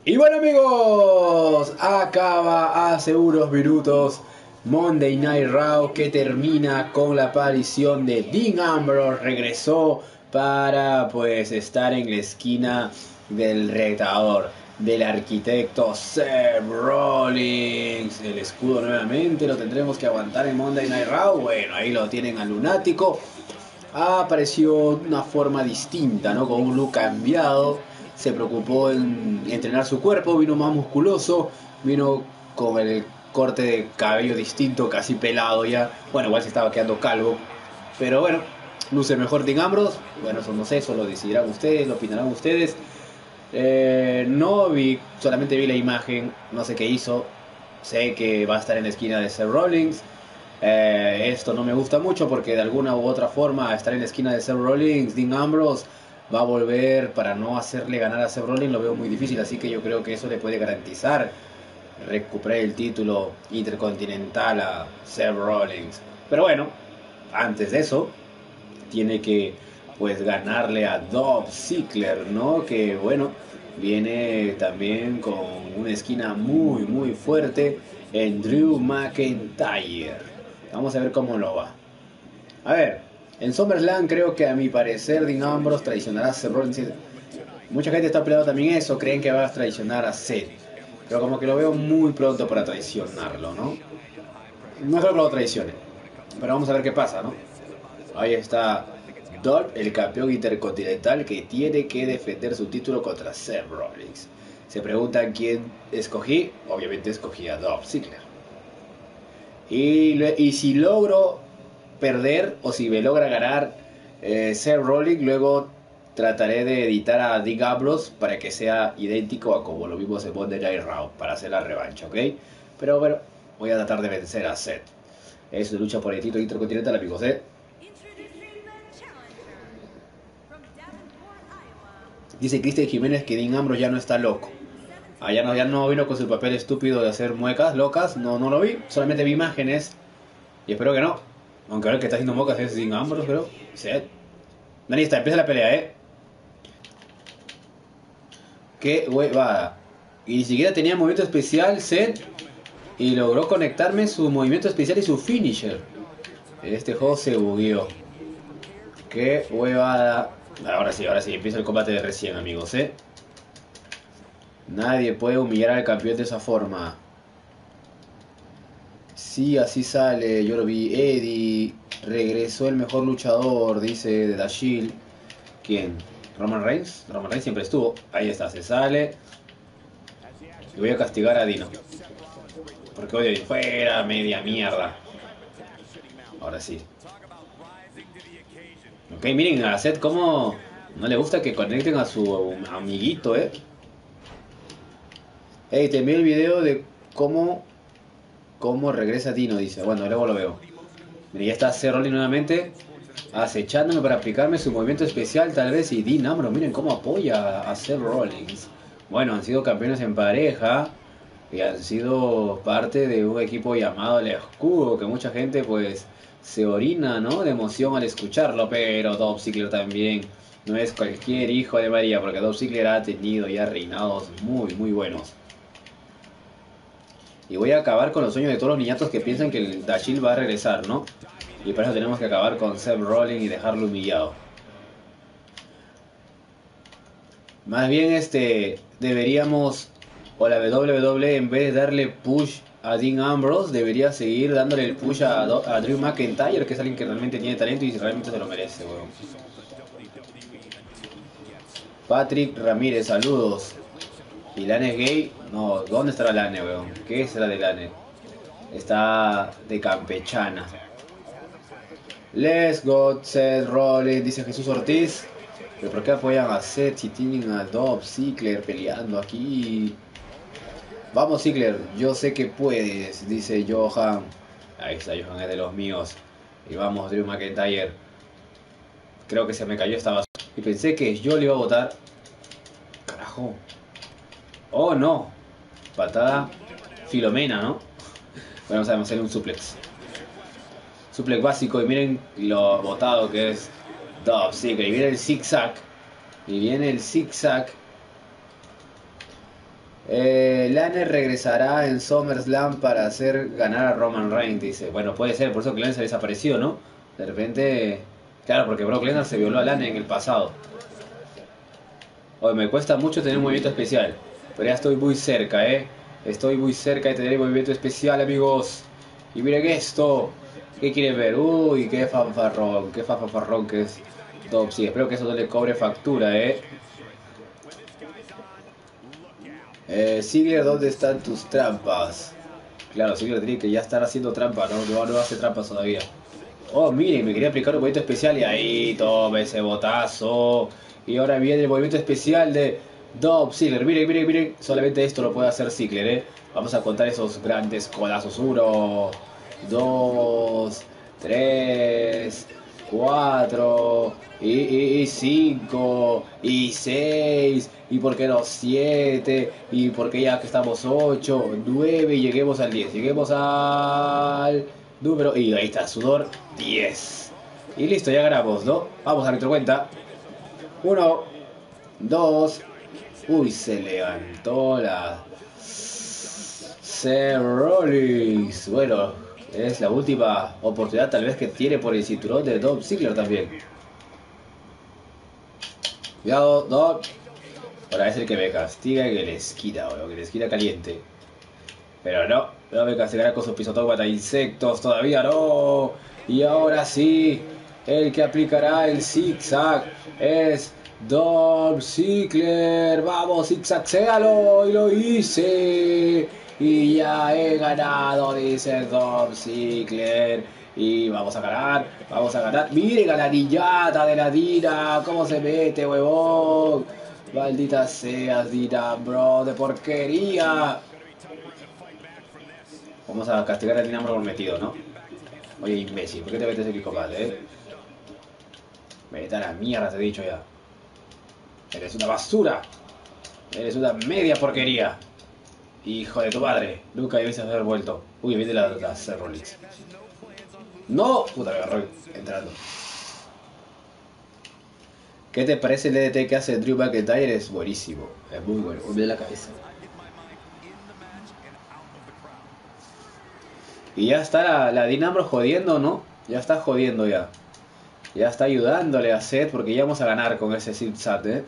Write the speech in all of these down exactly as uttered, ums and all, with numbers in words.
Y bueno amigos, acaba hace unos minutos Monday Night Raw, que termina con la aparición de Dean Ambrose. Regresó para pues estar en la esquina del retador, del arquitecto Seth Rollins. El escudo nuevamente lo tendremos que aguantar en Monday Night Raw. Bueno, ahí lo tienen al lunático. Apareció de una forma distinta, ¿no? Con un look cambiado. Se preocupó en entrenar su cuerpo, vino más musculoso, vino con el corte de cabello distinto, casi pelado ya. Bueno, igual se estaba quedando calvo, pero bueno, luce mejor Dean Ambrose. Bueno, eso no sé, eso lo decidirán ustedes, lo opinarán ustedes. Eh, no vi, solamente vi la imagen, no sé qué hizo. Sé que va a estar en la esquina de Seth Rollins. Eh, esto no me gusta mucho porque de alguna u otra forma estar en la esquina de Seth Rollins, Dean Ambrose va a volver para no hacerle ganar a Seth Rollins. Lo veo muy difícil, así que yo creo que eso le puede garantizar recuperar el título intercontinental a Seth Rollins. Pero bueno, antes de eso tiene que pues ganarle a Dolph Ziggler, ¿no? Que bueno, viene también con una esquina muy muy fuerte en Drew McIntyre. Vamos a ver cómo lo va. A ver, en SummerSlam creo que a mi parecer Dean Ambrose traicionará a Seth Rollins. Mucha gente está peleando también eso, creen que va a traicionar a Seth. Pero como que lo veo muy pronto para traicionarlo, ¿no? No creo que lo traicione. Pero vamos a ver qué pasa, ¿no? Ahí está Dolph, el campeón intercontinental, que tiene que defender su título contra Seth Rollins. Se preguntan quién escogí. Obviamente escogí a Dolph Ziggler. Y, y si logro perder o si me logra ganar eh, Seth Rollins, luego trataré de editar a Dean Ambrose para que sea idéntico a como lo vimos en Monday Night Raw, para hacer la revancha, ¿ok? Pero bueno, voy a tratar de vencer a Seth. Es una lucha por el título intercontinental, amigos, ¿eh? Dice Cristian Jiménez que Dean Ambrose ya no está loco. Ah, ya no, ya no vino con su papel estúpido de hacer muecas locas. No, no lo vi, solamente vi imágenes. Y espero que no. Aunque ahora el que está haciendo muecas es Dean Ambrose, pero... Seth. Dani, está, empieza la pelea, ¿eh? Qué huevada. Y ni siquiera tenía movimiento especial, Seth. Y logró conectarme su movimiento especial y su finisher. Este juego se bugueó. Qué huevada. Ahora sí, ahora sí, empieza el combate de recién, amigos, ¿eh? Nadie puede humillar al campeón de esa forma. Sí, así sale, yo lo vi. Eddie, regresó el mejor luchador, dice de The Shield. ¿Quién? ¿Roman Reigns? Roman Reigns siempre estuvo. Ahí está, se sale. Y voy a castigar a Dino. Porque odio de fuera, media mierda. Ahora sí. Ok, miren a Seth cómo no le gusta que conecten a su amiguito, eh. Hey, te envié el video de cómo cómo regresa Dino, dice. Bueno, luego lo veo. Mira, ya está Seth Rollins nuevamente acechándome para aplicarme su movimiento especial, tal vez. Y Dean Ambrose, miren cómo apoya a Seth Rollins. Bueno, han sido campeones en pareja y han sido parte de un equipo llamado El Escudo, que mucha gente pues se orina, ¿no?, de emoción al escucharlo. Pero Dolph Ziggler también no es cualquier hijo de María, porque Dolph Ziggler ha tenido ya reinados muy muy buenos. Y voy a acabar con los sueños de todos los niñatos que piensan que el The Shield va a regresar, ¿no? Y para eso tenemos que acabar con Seth Rollins y dejarlo humillado. Más bien este deberíamos, o la W W E, en vez de darle push a Dean Ambrose, debería seguir dándole el push a, a Drew McIntyre, que es alguien que realmente tiene talento y realmente se lo merece, weón. Patrick Ramírez, saludos. ¿Y Lane es gay? No, ¿dónde estará Lane, weón? ¿Qué es la de Lane? Está de campechana. Let's go, Seth Rollins, dice Jesús Ortiz. ¿Pero por qué apoyan a Seth si tienen a Dolph Ziggler peleando aquí? Vamos, Ziggler, yo sé que puedes, dice Johan. Ahí está, Johan es de los míos. Y vamos, Drew McIntyre. Creo que se me cayó esta basura. Y pensé que yo le iba a votar. Carajo. Oh, no. Patada Filomena, ¿no? Bueno, vamos a hacer un suplex. Suplex básico. Y miren lo botado que es Dolph Ziggler. Y viene el zigzag. Y viene el zigzag. Eh, Lanner regresará en SummerSlam para hacer ganar a Roman Reigns, dice. Bueno, puede ser, por eso que Lanner se desapareció, ¿no? De repente... Claro, porque Brock Lesnar se violó a Lanner en el pasado. Oye, me cuesta mucho tener un movimiento especial. Pero ya estoy muy cerca, ¿eh? Estoy muy cerca de tener el movimiento especial, amigos. Y miren esto. ¿Qué quieren ver? Uy, qué fanfarrón. Qué fanfarrón que es Top. Sí, espero que eso no le cobre factura, ¿eh? Eh, Ziggler, ¿dónde están tus trampas? Claro, Ziggler tiene que ya estar haciendo trampa, ¿no? No, no hace trampas todavía. Oh, miren, me quería aplicar un movimiento especial y ahí toma ese botazo. Y ahora viene el movimiento especial de Dolph Ziggler. Miren, miren, miren. Solamente esto lo puede hacer Ziggler, ¿eh? Vamos a contar esos grandes codazos. Uno, dos, tres, cuatro, y, y, y cinco, y seis, y por qué no siete, y por qué ya que estamos ocho, nueve, y lleguemos al diez. Lleguemos al número, y ahí está, sudor diez. Y listo, ya ganamos, ¿no? Vamos a nuestra cuenta. Uno, dos, uy, se levantó la Seth Rollins. Bueno, es la última oportunidad tal vez que tiene por el cinturón de Dolph Ziggler también. Cuidado, Dolph. Ahora es el que me castiga en el esquina, o en el esquina caliente. Pero no, no me castigará con su pisotón mata insectos, todavía no. Y ahora sí, el que aplicará el zigzag es Dolph Ziggler. Vamos, zigzagséalo, y lo hice. Y ya he ganado, dice Dolph Ziggler. Y vamos a ganar, vamos a ganar. Miren a la niñata de la Dina, cómo se mete, huevón. Maldita seas, Dina, bro, de porquería. Vamos a castigar a Dina por metido, ¿no? Oye, imbécil, ¿por qué te metes aquí, compadre, eh? Vete a la mierda, te he dicho ya. Eres una basura. Eres una media porquería. Hijo de tu madre. Nunca debiste haber vuelto. Uy, viene la, la Seth Rollins. ¡No! Puta, me agarró entrando. ¿Qué te parece el D D T que hace Drew McIntyre? Es buenísimo. Es muy bueno. Uy, me da la cabeza. Y ya está la, la Dean Ambrose jodiendo, ¿no? Ya está jodiendo ya. Ya está ayudándole a Seth porque ya vamos a ganar con ese zigzag, ¿eh?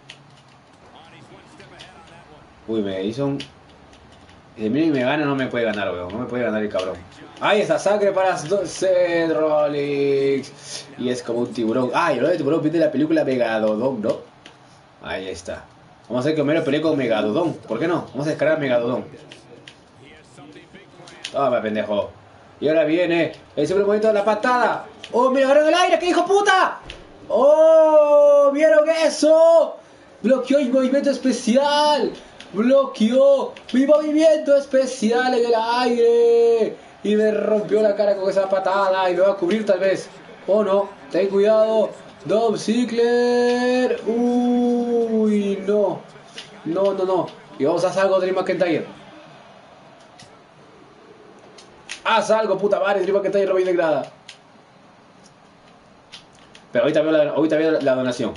Uy, me hizo un... Si miren me gana, no me puede ganar, weón. No me puede ganar el cabrón. Ahí está, sangre para Seth Rollins. Y es como un tiburón. Ah, y hablando de tiburón, viste la película Megalodón, ¿no? Ahí está. Vamos a hacer que Homero pelee con Megalodón. ¿Por qué no? Vamos a descargar Megalodón. Toma, pendejo. Y ahora viene el super momento de la patada. ¡Oh, me agarró en el aire! ¡Qué hijo puta! ¡Oh! ¿Vieron eso? Bloqueó el movimiento especial. Bloqueó mi movimiento especial en el aire. Y me rompió la cara con esa patada. Y me va a cubrir tal vez. Oh no, ten cuidado. Dolph Ziggler. Uy, no. No, no, no. Y vamos a hacer algo de Drew McIntyre. Haz algo, puta madre, Drew McIntyre no viene de grada. Pero ahorita veo la, ahorita veo la donación.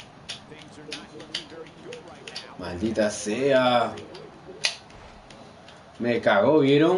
Maldita sea. Me cagó, ¿vieron?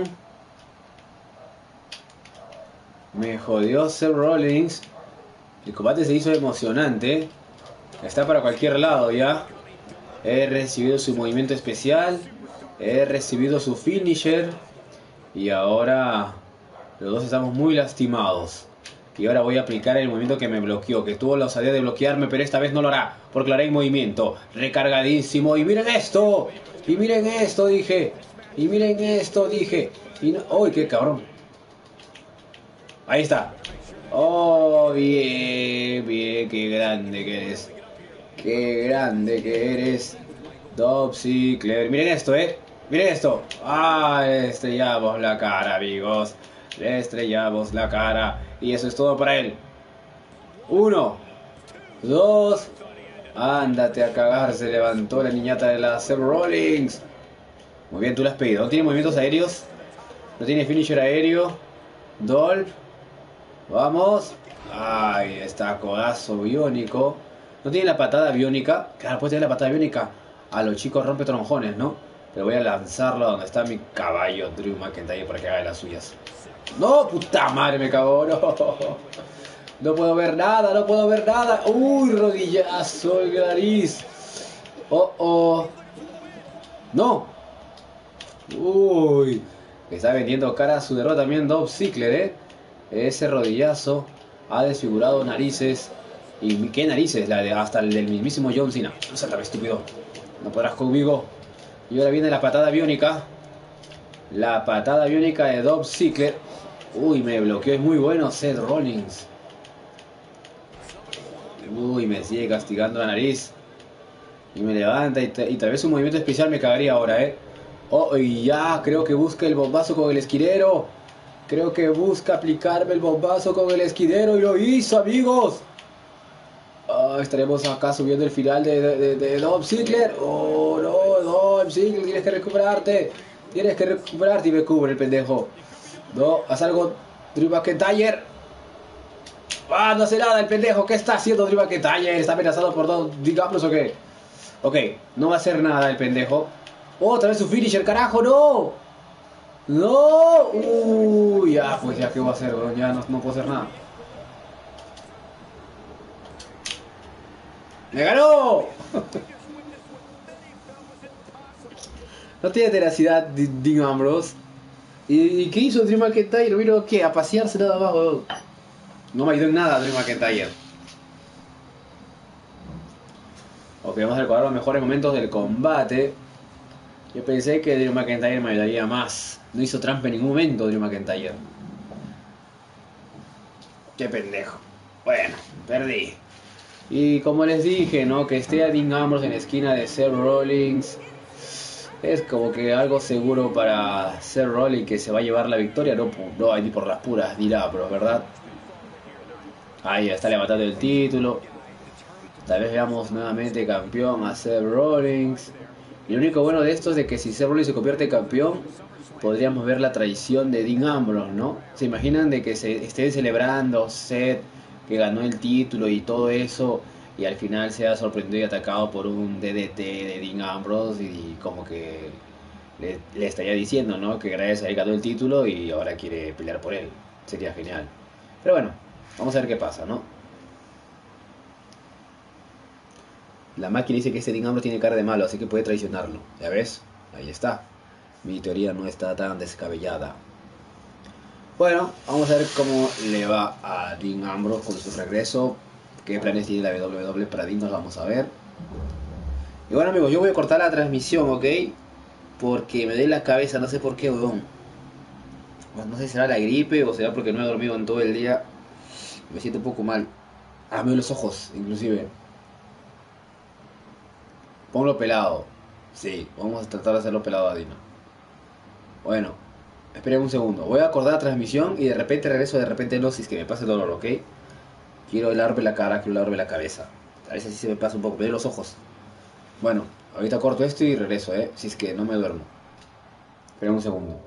Me jodió Seth Rollins. El combate se hizo emocionante. Está para cualquier lado ya. He recibido su movimiento especial. He recibido su finisher. Y ahora los dos estamos muy lastimados. Y ahora voy a aplicar el movimiento que me bloqueó. Que tuvo la osadía de bloquearme, pero esta vez no lo hará. Porque lo haré en movimiento. Recargadísimo. Y miren esto. Y miren esto, dije. Y miren esto, dije. Y no... ¡Uy, qué cabrón! Ahí está. Oh, bien, bien. Qué grande que eres. Qué grande que eres. Dolph Ziggler. Miren esto, eh. Miren esto. Ah, le estrellamos la cara, amigos. Le estrellamos la cara. Y eso es todo para él. Uno. Dos. Ándate a cagar. Se levantó la niñata de la Seth Rollins. Muy bien, tú la has pedido. ¿No tiene movimientos aéreos? ¿No tiene finisher aéreo? Dolph. Vamos. Ahí está, codazo biónico. ¿No tiene la patada biónica? Claro, puede tener la patada biónica. A los chicos rompe tronjones, ¿no? Pero voy a lanzarlo donde está mi caballo Drew McIntyre para que haga las suyas. No, puta madre, me cagó, no. No puedo ver nada, no puedo ver nada. Uy, rodillazo en la nariz. Oh, oh. No. Uy. Está vendiendo cara a su derrota también Dolph Ziggler, eh. Ese rodillazo ha desfigurado narices. ¿Y qué narices? La de, hasta el del mismísimo John Cena. Sáltame, estúpido. No podrás conmigo. Y ahora viene la patada biónica. La patada biónica de Dolph Ziggler. Uy, me bloqueó. Es muy bueno Seth Rollins. Uy, me sigue castigando la nariz. Y me levanta. Y, y tal vez un movimiento especial me cagaría ahora, eh. Oh, y ya. Creo que busca el bombazo con el esquinero. Creo que busca aplicarme el bombazo con el esquinero. Y lo hizo, amigos. Oh, estaremos acá subiendo el final de, de, de, de Dolph Ziggler. Oh, no, Dolph Ziggler, tienes que recuperarte. Tienes que recuperarte y me cubre el pendejo. No, haz algo, Drew McIntyre. Ah, no hace nada el pendejo. ¿Qué está haciendo Drew McIntyre? ¿Está amenazado por Dolph Ziggler o qué? Ok, no va a hacer nada el pendejo. Otra vez su finisher, carajo, no. No. Uy, ya, pues ya, ¿qué voy a hacer, bro? Ya no, no puedo hacer nada. ¡Me ganó! No tiene tenacidad Dean Ambrose. ¿Y qué hizo Drew McIntyre? ¿Vino qué? A pasearse nada más, weón. No me ayudó en nada Drew McIntyre. Ok, vamos a recordar los mejores momentos del combate. Yo pensé que Drew McIntyre me ayudaría más. No hizo trampa en ningún momento Drew McIntyre. Qué pendejo. Bueno, perdí. Y como les dije, ¿no? Que esté a Dean Ambrose en la esquina de Seth Rollins es como que algo seguro para Seth Rollins, que se va a llevar la victoria. No, no ni por las puras dirá, pero ¿verdad? Ahí está levantando el título. Tal vez veamos nuevamente campeón a Seth Rollins. Y lo único bueno de esto es de que si Seth Rollins se convierte en campeón, podríamos ver la traición de Dean Ambrose, ¿no? ¿Se imaginan de que se estén celebrando Seth que ganó el título y todo eso, y al final sea sorprendido y atacado por un D D T de Dean Ambrose, y como que le, le estaría diciendo, ¿no? Que gracias a él ganó el título y ahora quiere pelear por él? Sería genial. Pero bueno, vamos a ver qué pasa, ¿no? La máquina dice que este Dean Ambrose tiene cara de malo, así que puede traicionarlo. ¿Ya ves? Ahí está. Mi teoría no está tan descabellada. Bueno, vamos a ver cómo le va a Dean Ambrose con su regreso. Qué planes tiene la W W E para Dean, nos vamos a ver. Y bueno, amigos, yo voy a cortar la transmisión, ¿ok? Porque me duele la cabeza, no sé por qué, weón. Bueno, no sé si será la gripe o será porque no he dormido en todo el día. Me siento un poco mal. Ah, me duelen los ojos, inclusive. Ponlo pelado. Sí, vamos a tratar de hacerlo pelado a Dino. Bueno, esperen un segundo. Voy a acordar la transmisión y de repente regreso, de repente no, si es que me pasa el dolor, ¿ok? Quiero lavarme la cara, quiero lavarme la cabeza. A veces sí se me pasa un poco, me duelen los ojos. Bueno, ahorita corto esto y regreso, ¿eh? Si es que no me duermo. Esperen un segundo.